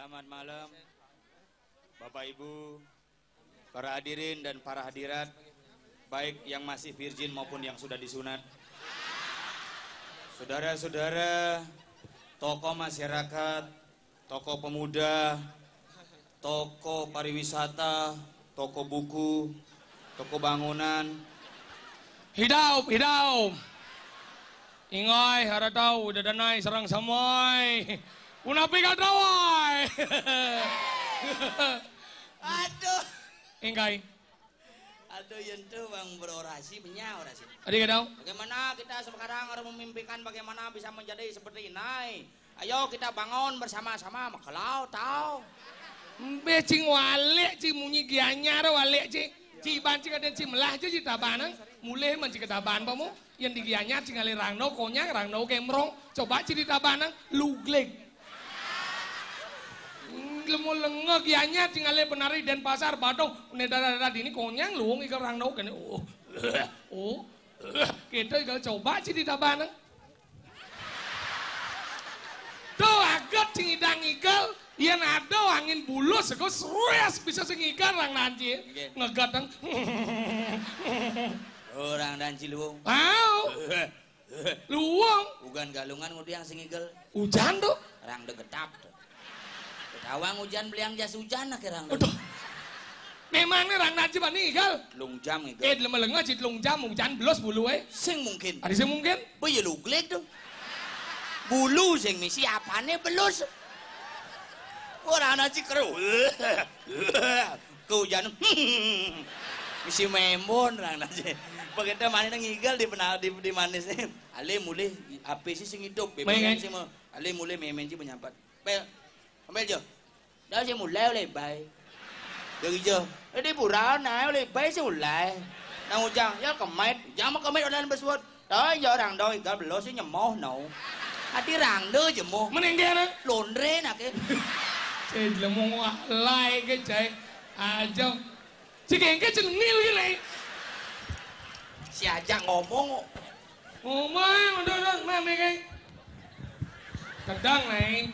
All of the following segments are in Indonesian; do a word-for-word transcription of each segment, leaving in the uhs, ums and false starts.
Selamat malam Bapak Ibu, para hadirin dan para hadirat, baik yang masih virgin maupun yang sudah disunat. Saudara-saudara, tokoh masyarakat, tokoh pemuda, tokoh pariwisata, tokoh buku, tokoh bangunan. Hidup, hidup. Ingoy, haratau, dadanay, sarang samoy. Unapi kadraway. Aduh. Ingkay. Aduh, yang tuh bang berorasi, punya orasi. Adik kadau. Bagaimana kita sekarang harus memimpikan bagaimana bisa menjadi seperti ini. Ayo kita bangun bersama-sama, makalau tahu. Be cing wale, cing munyi gianyar wale cing. Cing ban cing ada cing melah cing tabanan. Mulai mencik taban pamu. Yang digianyar cing ali rangno konyang rangno kemrong. Coba cing tabanan luglek. Lemu lengah gianyar cing ali penari dan pasar badong. Nedara-nedara ini konyang luung ikan rangno kene. Oh, oh, kita kalau coba cing tabanan. Tuh agak cing idang igal. Yang ada angin bulus, kau serius bisa sengikan orang nanti ngegadang. Orang nanti luung. Wow, luung. Bukan galungan ngudi yang sengigal. Hujan tuh. Orang degetap. Ketawang hujan beliang jas hujan nak orang. Aduh. Memangnya orang nanti mana igal? Lung jam igal. Eh, lemah lengah cit lung jam hujan belos bulu eh. Sing mungkin. Ada sing mungkin? Boy lu glek dong. Bulu sing misi apane belos. Orang nanti keruh, kehujan, misi membon orang nanti. Begitu mana ngigal di penal di di manis ni, ale mulai api sih sing hidup, beberapa sih mau, ale mulai memenci penyampat. Pel, ambil jo, dah sih mulai oleh bay, dari jo, ini pura naik oleh bay sih mulai, nang ujang, ya kemet, jangan kemet orang bersuat, dah ya orang dah igal belos sih nyemoh no, hati rang deh jemoh, menengger nak, londre nak ke. Eh, lemong alay ke cai, aja, cikeng ke cenil gini. Si aja ngomong, Ngomong, udah udah, mami kay. Kadang nih.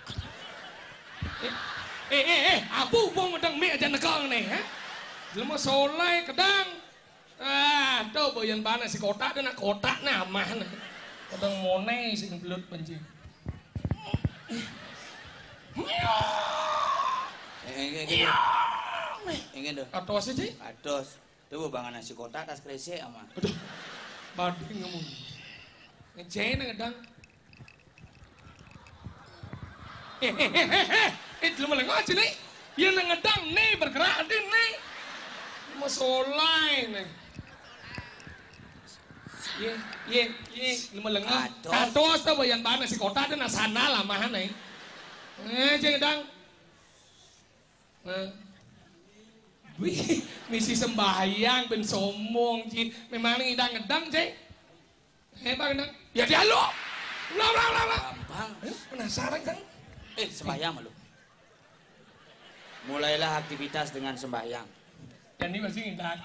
Eh eh eh, abu bong kadang mi aja nekang nih, ha? Lemong solai kadang. Ah, tuh boyan bana si kotak dan nak kotak nama nih. Kadang monai sing belut benci. Ingin tuh. Atos aja. Atos. Tuh bangan nasi kotak tas kresek ama. Aduh. Bading ngomong. Ngejain ngedang. Eh eh eh eh eh. Itu malah ngaji nih. Yang ngedang nih bergerak adin nih. Masolai nih. Ye ye ye lima lengah. Atos tuh bayan bana si kotak dan asana lamahan nih. Eh, jangan dang. Eh. Wih, misi sembahyang ben somong ci. Memang ngidang ngedang, Cek. Eh, Bang Dang. Ya dia lu. Ulah ulah ulah. Gampang. Eh, penasaran kan? Eh, sembahyang lu. Mulailah aktivitas dengan sembahyang. Dan ini masih ngidang.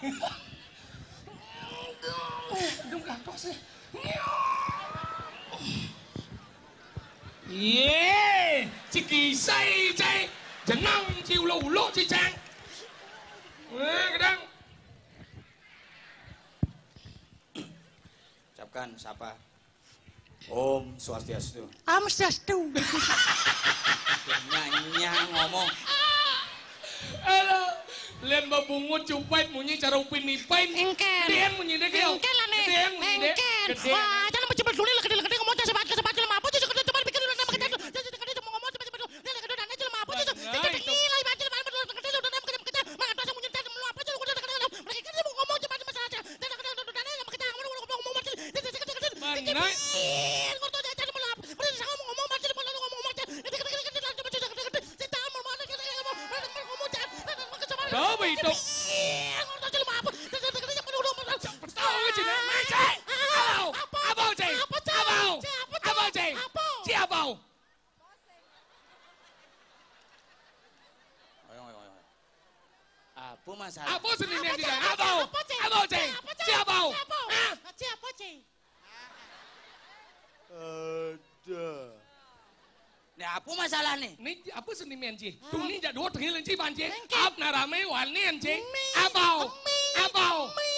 Aduh, katos ya. Ye, cikisai cai, jenang ciu ulo ci cang. Eh, kadang. Ucapkan sapa. Om Swastiastu. Om Swastiastu. Nyanyi ngomong. Halo, lian babungut cupait munyi cara upin nipain. Engken. Gedean munyi deh kau. Engken lah nih. Gedean munyi deh. Engken. Wah, jangan mau cepat dulu lah kedel kedel ngomong cepat cepat cepat apa tuh cepat cepat bikin dulu nama kedel. Jadi kedel mau ngomong cepat cepat dulu. Dia kedel dan aja mau apa tuh. Cepat gila baca cepat kedel kedel udah nama kedel kedel. Mana tuh munyi tadi mau apa tuh kedel kedel. Mereka kan mau ngomong cepat cepat saja. Dan kedel kedel dan nama kedel ngomong ngomong ngomong macam. Jadi kedel kedel. Mana? Ngomong tuh jadi mau apa. Mereka sama ngomong macam mau ngomong macam. Jadi kedel kedel kedel cepat cepat kedel. Kita mau mana kedel ngomong ngomong cepat. Coba itu. Tahu ke Cina? Macai. Abau. Abau cai. Abau. Abau cai. Si abau. Apa masalah? Apa sendiri yang tidak? Abau. Abau cai. Si abau. Siapa cai? Ada. Ini apa masalah nih? Ini apa seniman Ci? Tuh ini jadi dua tengil Ci ban Ci. Engke. Ap narame walnian Ci. Mi. Abau. Mi. Abau. Mi.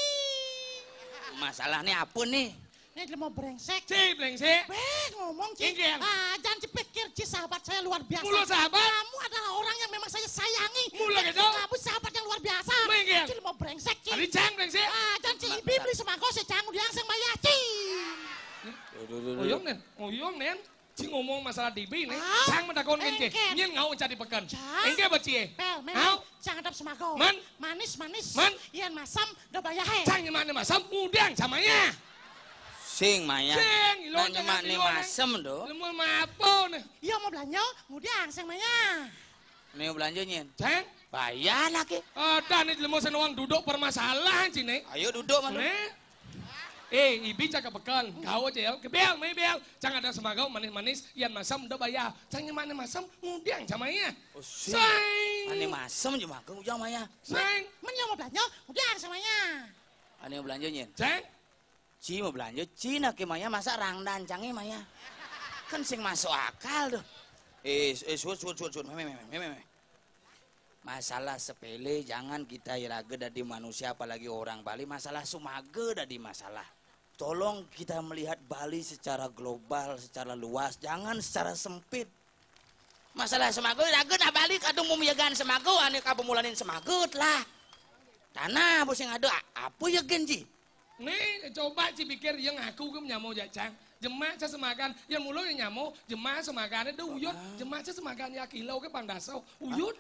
Masalahnya apa nih? Ini dia mau brengsek. Ci brengsek. Beh, ngomong Ci. Engke. Ah, jangan dipikir Ci sahabat saya luar biasa. Mulu sahabat? Kamu adalah orang yang memang saya sayangi. Mulu gitu? Kamu sahabat yang luar biasa. Engke. Ci mau brengsek Ci. Adi cang brengsek. Ah, jangan Ci ibi beli sembako saya cangu diangseng bayar Ci. Oyong nen, oyong nen. Ci ngomong masalah D B nih. Ah, Cang mendakon kan Ci. engke. Nyen ngau cari pekan. Cang. Engke ba Ci? Pel, men. Hau. Jangan dap sembako. Man. Manis, manis. Man. Ian masam, udah bayar he. Cang nyeman masam mudang samanya. Sing Maya. Sing, ilon Nanya jangan mak nih ilon, masem do. Lemu mapo nih. Iya mau belanja, mudiang seng maya. Nih belanja nyen. Cang. Bayar lagi. Ada nih lemu senawang duduk permasalahan Ci nih. Ayo duduk mana? Nih. Eh, ibi cakap pekan, kau aja ya, kebel, mai bel, cang ada semagau manis-manis, ian masam udah bayar, cang yang mana masam, mudiang camanya, Oh, sing. sayang, Ane masem je makan ujang Maya. sayang, Men yang mau belanja, mudiang semuanya. Ane belanja nyen. cang, Ci mau belanja, Ci nak ke Maya masa rangdan canggih Maya. Kan sing masuk akal tuh. Eh, eh, suut, suut, suut, suut, meme, meme, meme, meme. Masalah sepele, jangan kita iraga dari manusia, apalagi orang Bali. Masalah sumaga dari masalah. Tolong kita melihat Bali secara global, secara luas, jangan secara sempit. Masalah semago, iraga dah balik atau mau miyagan semago, ane kapemulanin semagut lah. Tanah bos yang ada, apa ya genji? nih coba Ci pikir yang aku ke nyamuk ya cang, jemaah saya semakan, yang mulu yang nyamuk, jemaah semakannya deh uyut, jemaah saya semakan ya kilau ke pandasau, uyut,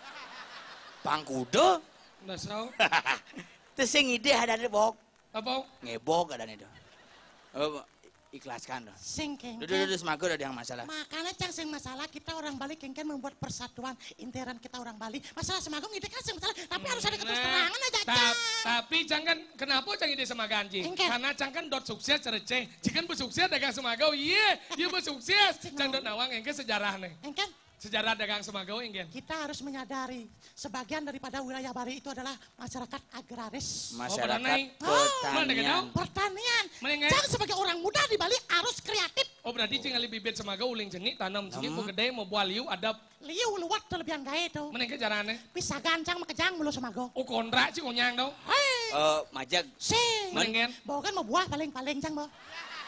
Pangkudo? pandasau, Terus yang ide ada nih bok, apa? ngebok ada nih do. Oh, ikhlaskan do. Sing kengken. Duduk duduk semago ada yang masalah. Makanya cang sing masalah kita orang Bali kengken membuat persatuan interan kita orang Bali. Masalah semagung ide kan sing masalah, tapi harus ada keterus terangan aja Ta- cang. Tapi cang kan kenapa cang ide semakan Ci? Engke. Karena cang kan dot sukses receh, cikan bersukses dagang semagau, iya, dia bersukses, cang dot nawang engke sejarah nih. Engken, Sejarah dagang semagau engke. kita harus menyadari sebagian daripada wilayah Bali itu adalah masyarakat agraris. Masyarakat naik. pertanian. Mana kenal? Pertanian. Menengah. Cang sebagai orang muda di Bali harus kreatif. Oh berarti cing ali bibit semagau uling jenik tanam jenik mau gede mau buah liu ada Liu luwat terlebihan gaya itu. menengke carane. Bisa gancang makejang mulu semago. Oh kontrak sih konyang dong. Hei, Eh, majag. sing. Menengken. Bawa kan mau buah paling-paling cang mau.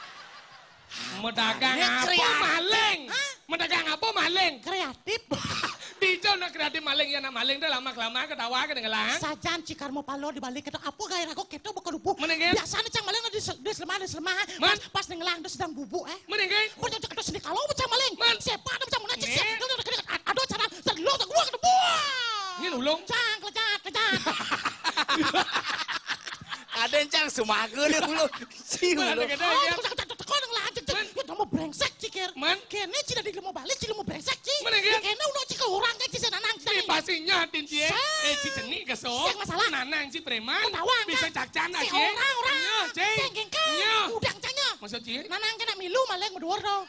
Medagang Ini apa kreatif. maling? Hah? Medagang apa maling? Kreatif. Dijo nak kreatif maling ya nak maling dah lama kelamaan ketawa ke dengan Sajan cikar mau palo di balik itu apa gaya rago kita bukan dubu. Menengken. Biasanya cang maling di di selemah di selemah. Man. Pas pas ngelang itu sedang bubuk eh. Menengke. Kau jangan cakap sini kalau cang maling. Man. Siapa ada cang mengaji Nih. siapa. Aduh cara terlo tak gua kena buah. Ini ulung. Cang kelejat kelejat. Ada yang cang semago nih dulu. Si Mana dulu. gede Oh, ya? kau cakap tak kau nang lanjut. Kau mau brengsek cikir. Man. Kene cina di mau balik cina mau brengsek ci. Menengken. Kene udah cika orang kan ci senanang Si pastinya tin cie. Eh si jenik keso. Siang masalah. Nanang si preman. Ketawang Bisa kan? cakcan Si cie. orang orang. Iya, cie. Cengking kan. Iya. Udang canya. Maksud cie? Nanang kena milu maling medor dong.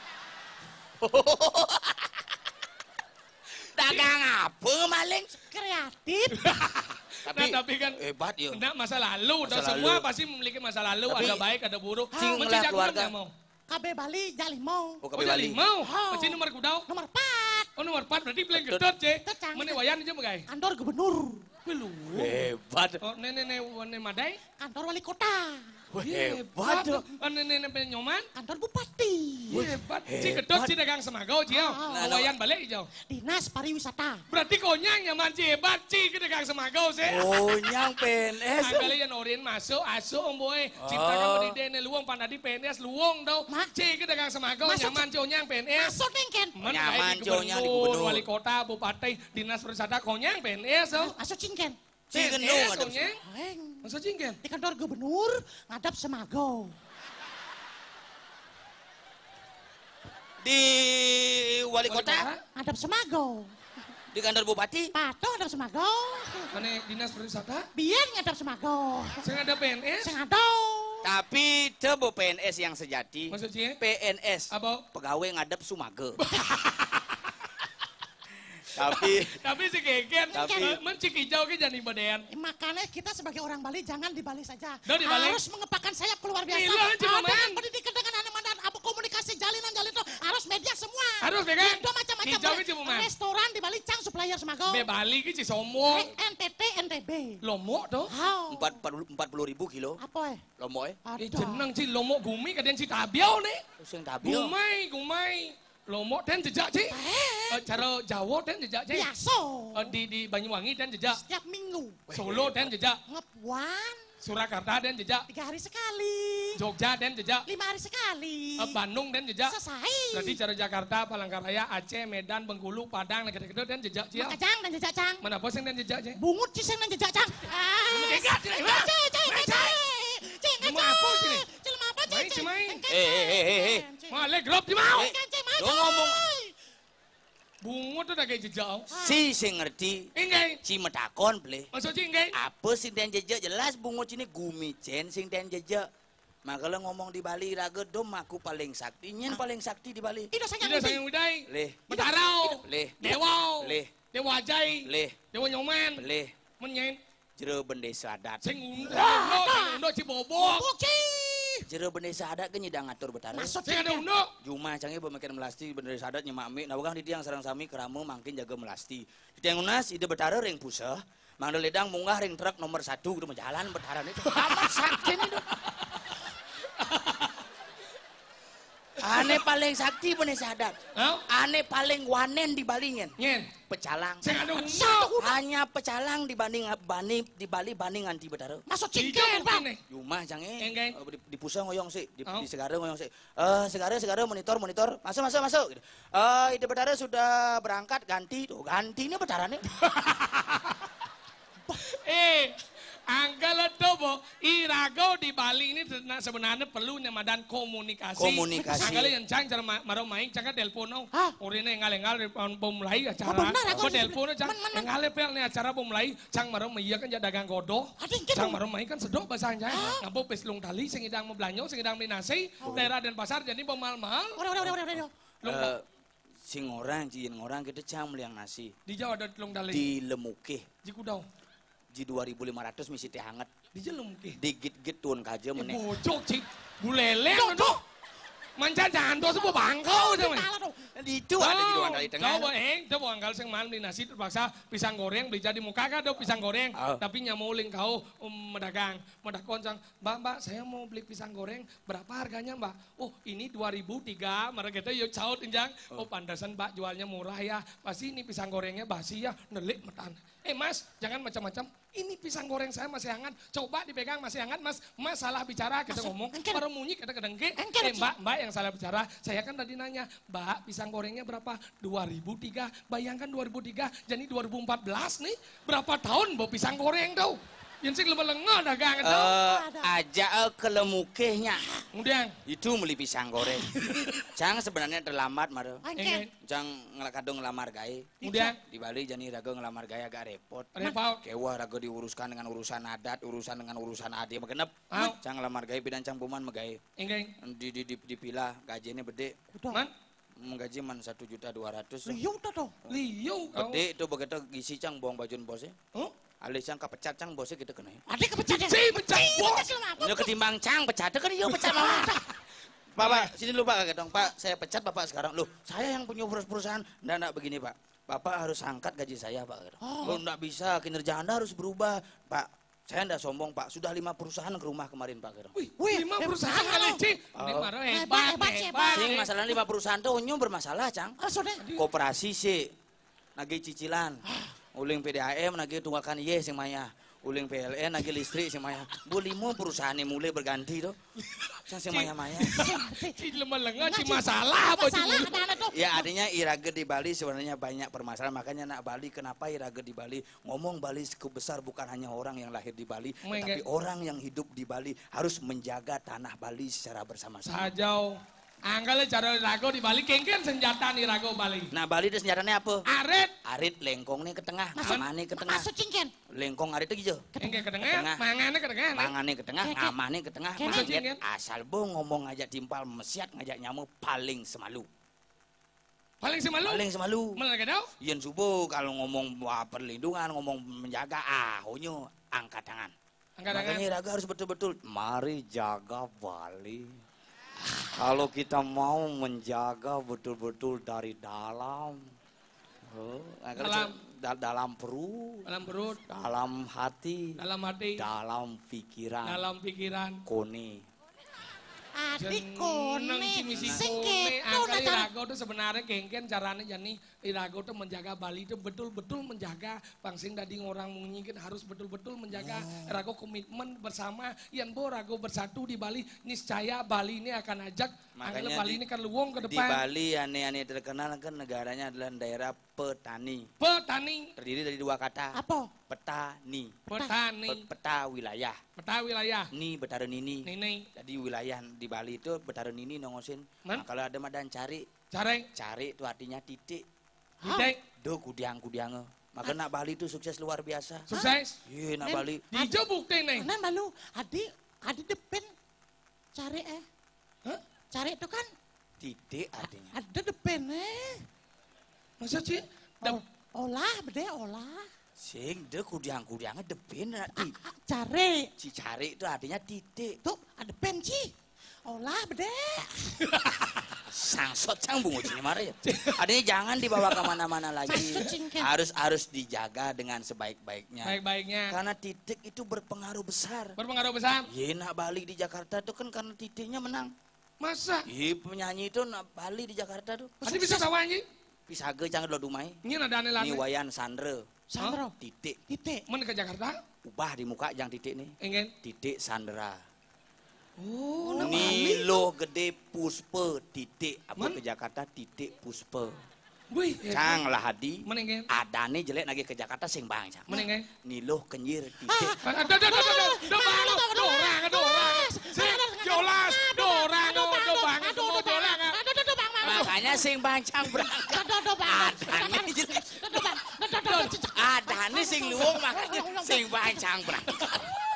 Dagang apa maling? Kreatif. Tapi, nah, tapi kan hebat ya. enggak masa lalu, Masa dan semua lalu. pasti memiliki masa lalu, Tapi- ada baik, ada buruk. Cing Macam lah jago keluarga. kan mau. K B Bali Jalimau. Oh, Oh, Kabe Bali. mau. Oh. Macam nomor kudau. Nomor empat. Oh, nomor empat berarti paling Gedut. gedot, Cek. Gedut, Cang. Mana wayan aja bagai? Kantor gubernur. Belum. Hebat. Oh, nenek nenek nenek madai. Kantor wali kota. Wah, hebat. tuh. Oh, nenek nenek penyoman. Kantor bupati. Hebat. Hebat. Si gedot si dagang semagau, Cio. Ah, Oh, wayan balik, Cio. Dinas pariwisata. Berarti konyang nyaman si hebat, si ke dagang semagau, sih. Oh, nyang P N S. Angkali yang orin masuk, asuh om boy. Cipta kamu di dene luang pandadi P N S luang tau. Ma. Cik ke dagang semagau Masuk, nyaman conyang P N S. Masuk nengken. Men, Nyaman, kayak di cowoknya di gubernur. wali kota, bupati, dinas pariwisata konyang P N S tau. Masuk cingken. Si P N gendong S ada. konyang. Heng. Masa cingken? Di kantor gubernur ngadap semago. Di wali kota, Ngadap semago. di kantor bupati. Pato ngadap semago. Mana dinas pariwisata? Biar ngadap semago. Saya ada P N S. Sengado. Tapi tebo P N S yang sejati. Maksud cing? P N S. Apa? Pegawai ngadep sumage. Tapi Tapi si keken, Tapi- mencik hijau ke jadi badan. Eh, Makanya kita sebagai orang Bali jangan di Bali saja. Dah di Bali. Harus mengepakkan sayap keluar biasa. Gila, Cik Ada Maman. pendidikan dengan anak-anak apa komunikasi jalinan jalin itu harus media semua. Harus, ya kan? Indo mah hijau ki cuma man. Restoran di Bali cang supplier semago. Be Bali ki ci sombong. N T T N T B. Lombok tuh. Hao. empat puluh ribu kilo. Apa eh? Lombok eh. Eh jeneng ci Lombok gumi kaden ci tabiau nih. Sing tabil. Gumai, gumai. Lombok den jejak ci. Eh. Cara Jawa den jejak ci. Biasa. Di di Banyuwangi den jejak. Setiap minggu. Solo den jejak. Ngepuan. Surakarta den jejak. Tiga hari sekali. Jogja den jejak. Lima hari sekali. Bandung den jejak. Selesai. Berarti cara Jakarta, Palangkaraya, Aceh, Medan, Bengkulu, Padang, gede-gede den jejak ci. Maka cang dan jejak cang. Mana bos yang den jejak ci? Bungut ciseng dan jejak cang. Ah. Enggak, cing, Cing, cing, cing, cing. Cing, Mau apa sini? Cing, mau apa Main, cing? main. Eh eh eh eh. eh. Mau le grup di mau. Cing, cing, mau, Lo cing. ngomong. Bungut tuh udah kayak jejak. Si sing ngerti. Enggak. Si metakon ble. Maksud ci enggak? Apa sing den jejak jelas bungut ini gumicen sing den jejak. Maka lo ngomong di Bali raga dom aku paling sakti. Nyen paling sakti di Bali. Ido sayang Tidak ini. sayang widai. Leh. Metarau. Leh. Dewau. Leh. Dewa Ajai. Leh. Dewa Nyoman. Leh. Menyen. Jero bende sadat. Sing undo. Sing undo Cibobok. Buki. Jero bende sadat ke nyidang ngatur betara. Masuk Sing ada cing. undo. Juma canggih pemikiran melasti bende sadat nyemak mi. Nah bukan di tiang sarang sami keramu mangkin jaga melasti. Di tiang unas ide betara ring pusah. Mangda ledang munggah ring truk nomor satu gitu jalan betara itu. Amat sakti itu. Ane paling sakti bende sadat. Hah? Ane paling wanen di Bali nyen. Nyen. Pecalang. Sing ada undo. Hanya pecalang dibanding bani di Bali bandingan di betara. Masuk Hijau cingken, Bang. mungkin nih. Jumah canggih. Enggen. Oh, di, di pusat ngoyong sih, di, Oh. di segara ngoyong sih. Eh segara segara monitor monitor, masuk masuk masuk. Gitu. Eh ide betara sudah berangkat ganti tuh ganti ini betarannya. Eh, Anggal Dobo, Irago di Bali ini sebenarnya perlu nyamadan komunikasi. Komunikasi. Anggal yang cang cara marau main cang kan telepono. Hah? Orine engal engal bom mulai acara. Oh, benar, aku Ko telepono cang men- men- men- engal pel nih acara bom mulai cang marau iya kan jadi dagang godo. Aduh, gitu. Cang marau main kan sedok bahasanya. Ngabo peslung tali sing idang mau belanyo sing idang beli nasi, daerah dan pasar jadi bom mahal-mahal. Udah, udah, udah, udah, udah. Lung Eh sing orang ciin orang kita cang meliang nasi di Jawa ada lung tali. di Lemuke Di Kudau. di dua ribu lima ratus misi teh hangat Di jelum ke. digit-git tuan kaja Eh, meneh. bocok cik. Bulele aduh. Mancan jangan tuh sebuah bangkau tuh. Salah tuh. Di itu ada di doang dari tengah. Coba eh, coba anggal sing mahal beli nasi terpaksa pisang goreng beli jadi muka kan ada pisang goreng. Oh. Tapi nyamuling kau um, medagang, medakon cang, mbak mbak saya mau beli pisang goreng berapa harganya mbak? Oh ini dua ribu tiga, mereka kita yuk caut injang. Oh pandasan mbak jualnya murah ya, pasti ini pisang gorengnya basi ya, nelik metan. Eh mas, jangan macam-macam. Ini pisang goreng saya masih hangat. Coba dipegang masih hangat mas. Mas salah bicara kita Masuk, ngomong. engkel. Baru munyi kita kedengke. Engkel, Eh Cik. mbak, mbak yang salah bicara. Saya kan tadi nanya, mbak pisang gorengnya berapa? dua ribu tiga. Bayangkan dua ribu tiga, jadi dua ribu empat belas nih. Berapa tahun bawa pisang goreng tau? Yang sih lebih lengah dagangan tau. Eh aja eh, ke Lemukehnya. Kemudian, Itu beli pisang goreng. Cang sebenarnya terlambat maro. Angken. Cang ngelakadong ngelamar gawe. kemudian, Di Bali jani raga ngelamar gaya agak repot. repot. Kewa raga diuruskan dengan urusan adat, urusan dengan urusan ade magenep. Au. Cang ngelamar gaya bidan cang buman megawe. Enggak, Di di di dipilah gajinya bede. Udah. man, Menggaji man satu juta dua ratus. Liu tuh tuh. liu kau. Gede itu begitu gisi cang buang bajun bosnya. Oh, Alis cang kepecat cang bosnya kita kena. Adik kepecat ya. si pecah bos. Pecah selama apa? Ini ketimbang cang pecat kan iya pecat mama. Bapak, sini dulu Pak kakek dong. Pak, saya pecat Bapak sekarang. Loh, saya yang punya perusahaan. Nggak, nggak begini Pak. Bapak harus angkat gaji saya Pak. Oh, nggak bisa, kinerja Anda harus berubah. Pak, saya nggak sombong Pak. Sudah lima perusahaan ke rumah kemarin Pak. Wih, Wih, lima eh, perusahaan perusahaan kali lo. cik. Oh. Ini marah Hebat, hebat, hebat, hebat. Sing masalah lima perusahaan tuh onyo bermasalah, Cang. Ah, sudah. Koperasi sih, nagih cicilan. Uling P D A M nagih tunggakan iye sing maya. Uling P L N nagih listrik sing maya. Bu lima perusahaan yang mulai berganti tuh. Cang sing maya-maya. Cik lemah lengah, cik masalah apa Masalah cik. anak-anak tuh. Ya artinya Irage di Bali sebenarnya banyak permasalahan. Makanya nak Bali, kenapa Irage di Bali? Ngomong Bali cukup besar bukan hanya orang yang lahir di Bali. Mengge- Tetapi orang yang hidup di Bali harus menjaga tanah Bali secara bersama-sama. Sajau. Anggalnya cara rago di Bali, kengken senjata nih rago Bali. Nah Bali itu senjatanya apa? Aret, Arit lengkong nih ke tengah, Masuk. amane ke tengah. Masuk cingken. Lengkong arit itu hijau. kengken ke Tengah. tengah, mangannya ke tengah. nih. Mangane ke tengah, Keke. amane ke tengah, Keke. maget. Keke. Asal bo ngomong ngajak timpal mesiat ngajak nyamuk paling semalu. Paling semalu. Paling semalu. Mana kedau? Yen subuh kalau ngomong wah, perlindungan, ngomong menjaga, ah, honyo angkat tangan. Angkat tangan. Makanya Raga harus betul-betul, mari jaga Bali. Kalau kita mau menjaga betul-betul dari dalam, Oh, Dalam. da- dalam perut, Dalam perut, dalam hati, dalam hati, dalam pikiran, dalam pikiran. kone. Adik Jeneng kone, si misi sing kone. keto Angkali nah cara. Irago tuh sebenarnya kengken caranya jadi Irago tuh menjaga Bali itu betul-betul menjaga pangsing dadi orang menginginkan harus betul-betul menjaga Irago komitmen bersama yang bo Rago bersatu di Bali niscaya Bali ini akan ajak Makanya Angkali Bali di- ini kan luwung ke Di depan Bali aneh-aneh terkenal kan negaranya adalah daerah petani. petani Terdiri dari dua kata. Apa? Petani. petani Pe- Peta wilayah. peta wilayah Ni betara nini. ini Jadi wilayah di Bali itu betara nini nongosin. Man? Nah, kalau ada madan cari, careng cari itu artinya titik. titik Do kudiang-kudiang. Maka nak Bali itu sukses luar biasa. sukses Iya, nak Nen- Bali. dijo bukti nih Nah malu, adik, adik depan cari eh. Hah? Cari itu kan Titik artinya. ada depan eh. masa sih Oh, olah, bede olah. Sing de kudiang-kudiangnya depin nanti. Ah, Cari. Si cari itu artinya titik. Tuh, ada penci. Olah, bede. Sangsot sang bungu cini marah ya. Adanya jangan dibawa kemana-mana lagi. Sangsot cingken. Harus harus dijaga dengan sebaik-baiknya. baik-baiknya Karena titik itu berpengaruh besar. berpengaruh besar Iya, nak Bali di Jakarta itu kan karena titiknya menang. masa Iya, penyanyi itu nak Bali di Jakarta tuh. Adi bisa tahu anjing Pisage jangan lo dumai. ini ada aneh Ini lagi Wayan Sandre. Sandro, Titik. titik. mana ke Jakarta Ubah di muka jangan titik nih. ingin Titik Sandra. Oh, Ini lo gede puspe titik. Apa Man? ke Jakarta titik puspe. wih Cang lah hadi. mana ingin Ada nih jelek lagi ke Jakarta sing bang cang. mana ingin Niloh kenyir titik. ada ada ada ada do baru dorang dorang sing jolas dorang do do bang do dorang Aduh, aduh, bang, bang. Makanya sing bang cang berangkat. Aduh, aduh, bang. Ada nih jelek. Aduh, bang. Aduh, aduh, aduh. Ada nih sing luwung makanya sing bang cang berangkat.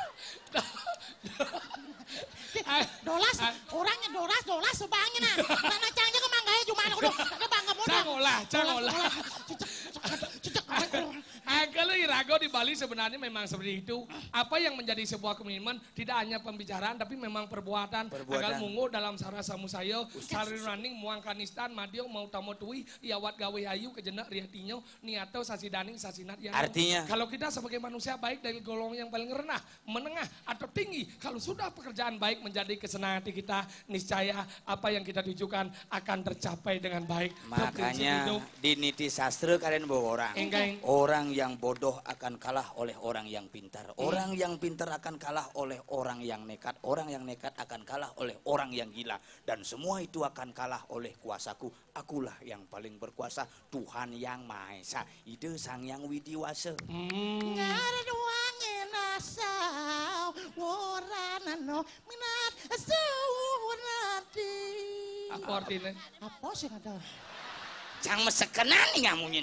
Dolas, orangnya dolas, dolas sebangin nah. Nana cangnya ke mangganya cuma anak udah. Ada bangga modal. Cangolah, cangolah. Cicak, cicak, cicak. Ah, kalau Irago di Bali sebenarnya memang seperti itu. Apa yang menjadi sebuah komitmen tidak hanya pembicaraan tapi memang perbuatan. Perbuatan. Agal mungu dalam sarasa musayo, sari running muang kanistan madio mau tamu tui iawat gawe ayu kejenak riatinyo niato sasi daning sasinat yang Artinya? kalau kita sebagai manusia baik dari golongan yang paling rendah, menengah atau tinggi, kalau sudah pekerjaan baik menjadi kesenangan hati kita, niscaya apa yang kita tujukan akan tercapai dengan baik. Itu prinsip Makanya hidup. di niti sastra kalian bawa orang. Enggang. Orang yang bodoh akan kalah oleh orang yang pintar. Orang yang pintar akan kalah oleh orang yang nekat. Orang yang nekat akan kalah oleh orang yang gila. Dan semua itu akan kalah oleh kuasaku. Akulah yang paling berkuasa. Tuhan yang Maha Esa. Ide Sang Yang Widiwasa. Hmm. Ngara doangin asau, warana no minat sawarati. Apa artinya? Apa sih ada? Jangan mesekenan nih ngamunya.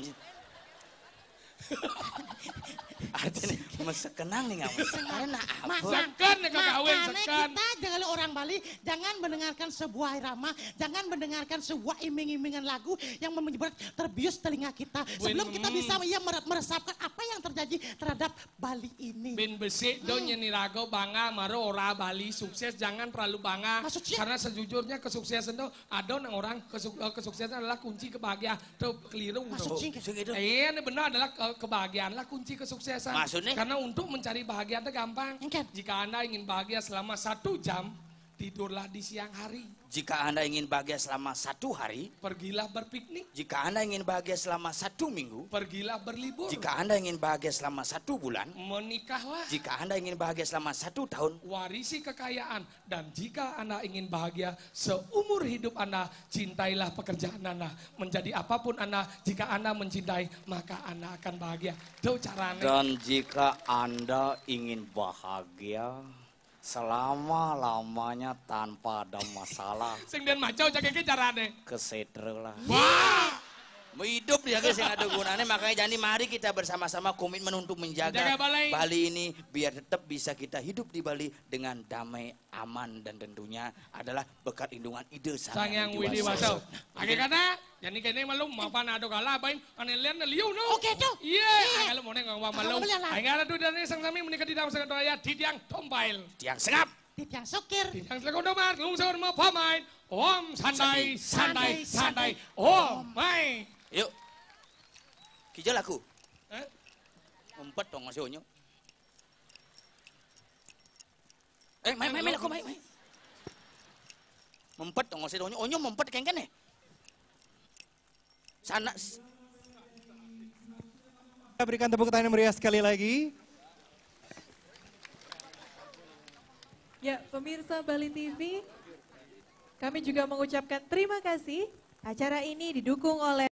Artinya mesekenang nih ngamunya. Karena apa? Sekan ya kagawin, Makanya sekan. kita jangan orang Bali jangan mendengarkan sebuah irama, jangan mendengarkan sebuah iming-imingan lagu yang membuat terbius telinga kita. Sebelum kita bisa ya mer- meresapkan apa yang terjadi terhadap Bali ini. Bin besi do nyenirago bangga maro ora Bali sukses jangan terlalu bangga Maksudnya? karena sejujurnya kesuksesan itu ada nang orang kesuk- eh, kesuksesan adalah kunci kebahagiaan tuh keliru tuh. Maksudnya? Sing itu. Iya ini benar adalah ke- kebahagiaan lah kunci kesuksesan. Maksudnya? Karena untuk mencari bahagia itu gampang. Mungkin. Jika anda ingin bahagia selama satu jam tidurlah di siang hari. Jika Anda ingin bahagia selama satu hari, Pergilah berpiknik. jika Anda ingin bahagia selama satu minggu, Pergilah berlibur. jika Anda ingin bahagia selama satu bulan, Menikahlah. jika Anda ingin bahagia selama satu tahun, Warisi kekayaan. Dan jika Anda ingin bahagia seumur hidup Anda, cintailah pekerjaan Anda. Menjadi apapun Anda, jika Anda mencintai, maka Anda akan bahagia. Itu caranya. dan jika Anda ingin bahagia selama-lamanya tanpa ada masalah, Sing dan macau cakeke caranya. kesedre lah. Wah! Hidup dia guys yang ada gunanya, makanya jadi mari kita bersama-sama komitmen untuk menjaga Jaga Bali. Bali ini biar tetap bisa kita hidup di Bali dengan damai, aman dan tentunya adalah berkat lindungan ide Sang Yang Widi Waso. Oke karena jadi kene malu mapan ado kala apain ane lian liu no. Oke, tuh. Iya, kalau mau neng ngomong malu. Kalau boleh lah. Aing ada tuh dan sang sami menikah di dalam sangat raya di tiang tompail. Tiang sengap. Tiang sokir. Di tiang selekondo mar lungsur mau pamain. Om sandai sandai sandai. Om mai. Yuk. Kijal aku. Hah? Ngumpet dong masih onyo. Eh, main main main aku main main. Mempet dong masih onyo. Onyo mempet keng kan ya? Sana. Kita berikan tepuk tangan yang meriah sekali lagi. Ya, pemirsa Bali T V, kami juga mengucapkan terima kasih. Acara ini didukung oleh